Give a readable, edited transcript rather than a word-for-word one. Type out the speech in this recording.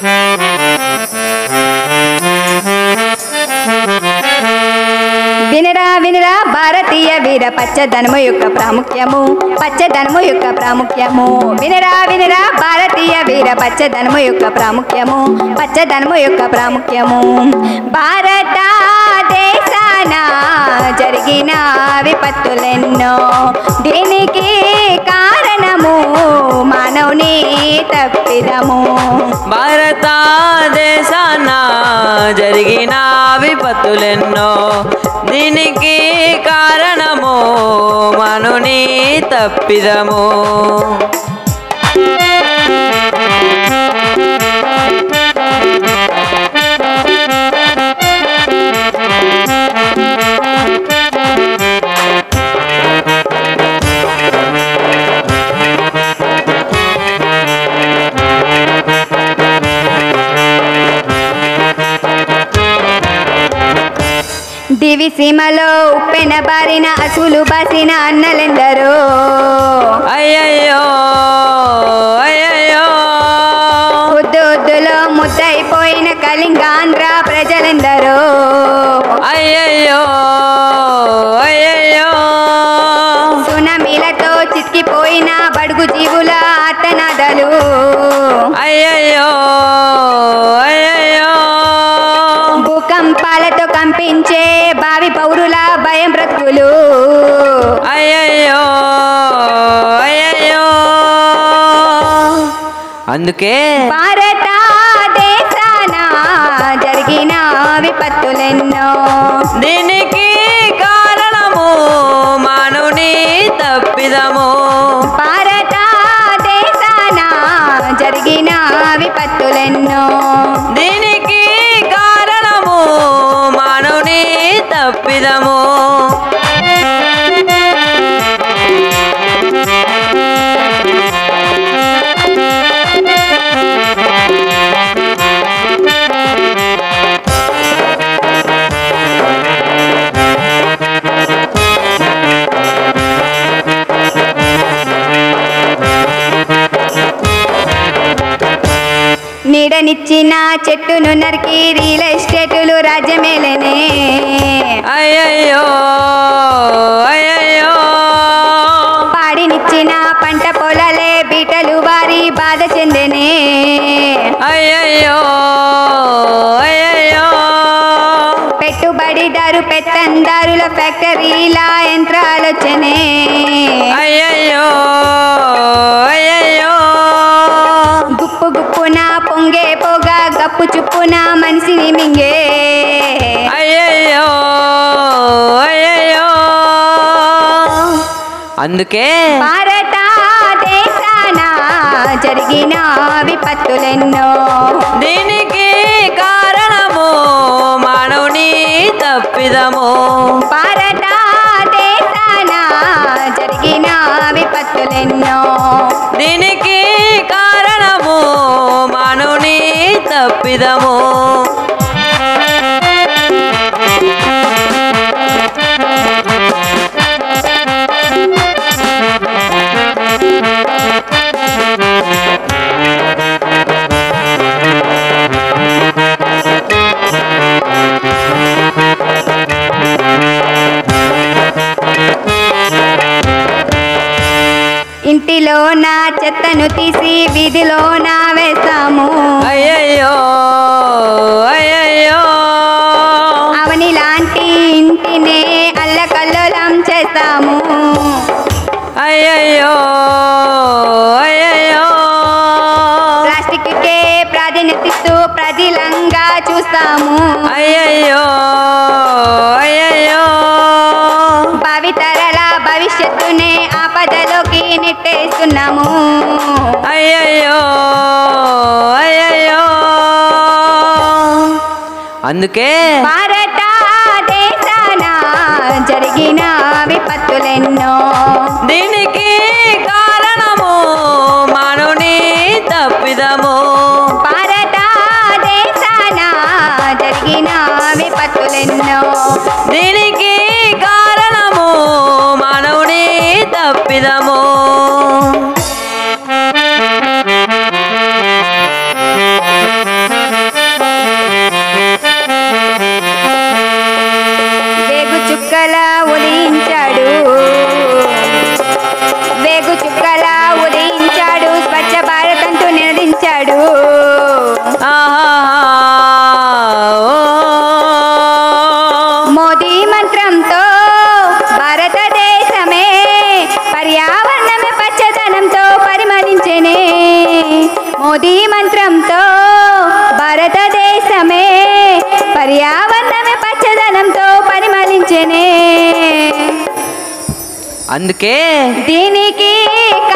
వినరా వినరా భారతీయ వీర పచ్చదనము యొక్క ప్రాముఖ్యము, పచ్చదనము యొక్క ప్రాముఖ్యము. వినరా వినరా భారతీయ వీర పచ్చదనము యొక్క ప్రాముఖ్యము, పచ్చదనము యొక్క ప్రాముఖ్యము. భారత దేశాన జరిగిన విపత్తులెన్నో, దీనికి కారణము మానవుని తప్పిదము. భారతదేశాన జరిగిన విపత్తులెన్నో, దీనికి కారణము మానవుని తప్పిదము. దివిసీమలో ఉప్పెన బారిన అసులు బాసిన అన్నలెందరో, అయ్యయ్యో అయ్యయ్యో. ఉద్దులో ముద్దయిపోయిన కళింగాంధ్ర ప్రజలెందరో, అయ్యయ్యో అయ్యయ్యో. సునామీలతో చిక్కిపోయిన బడుగు జీవుల ఆర్తనాదాలు, అయ్యయ్యో అయ్యయ్యో. భూకంపాలతో కంపించే భావి పౌరుల భయం బ్రతుకులు, అయ్యయ్యో అయ్యయ్యో. అందుకే భారత దేశాన జరిగిన విపత్తులెన్నో, దీనికి కారణము మానవుని తప్పిదము. భారత దేశాన జరిగిన విపత్తులెన్నో, దీనికి కారణము మానవుని తప్పిదము. నీడనిచ్చిన చెట్టును నరికి రియల్ ఎస్టేటులు రాజ్యమేలనే, అయ్యయ్యో అయ్యయ్యో. పాడినిచ్చిన పంట పొలాలే బీటలు వారి బాధ చెందెనే, అయ్యయ్యో అయ్యయ్యో. పెట్టుబడిదారు పెత్తందారుల ఫ్యాక్టరీల యంత్రాలొచ్చనే, అయ్యయ్యో అయ్యయ్యో. గుప్పు గుప్పున పొంగే పోగా గప్పు చుప్పున మనిషిని మింగే, అయ్యయ్యో అయ్యయ్యో. అందుకే భారత దేశాన జరిగిన విపత్తులెన్నో, దీనికి కారణము మానవుని తప్పిదము. భారత దేశాన జరిగిన విపత్తులెన్నో, దీనికి కారణము మానవుని తప్పిదము. ఇంటిలో నా చెత్తను తీసి వీధిలో నా వేస్తాము, అయ్యయ్యో అయ్యయ్యో. అవని లాంటి ఇంటినే అల్లకల్లోలం చేస్తాము, అయ్యయ్యో అయ్యయ్యో. ప్లాస్టిక్కే ప్రాధాన్యతిస్తూ ప్రతిలంగా చూస్తాము, అయ్యయ్యో అయ్యయ్యో. భావితరాల భవిష్యత్తునే ఆపదలోకి నెట్టేస్తున్నాము, అయ్యయ్యో అయ్యయ్యో. అందుకే భారత దేశాన జరిగిన విపత్తులెన్నో, దీనికి కారణము మానవుని తప్పిదము. భారత దేశాన జరిగిన విపత్తులెన్నో, దీనికి కారణము మానవుని తప్పిదము. మోదీ మంత్రంతో భారతదేశమే పర్యావరణమే పచ్చదనంతో పరిమళించెనే. అందుకే దీనికి